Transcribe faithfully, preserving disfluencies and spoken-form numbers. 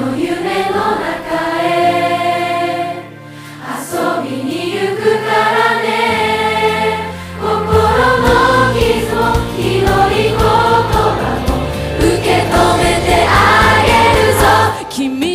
の夢の中へ遊びに行くからね。心の傷をひどい言葉を受け止めてあげるぞ。君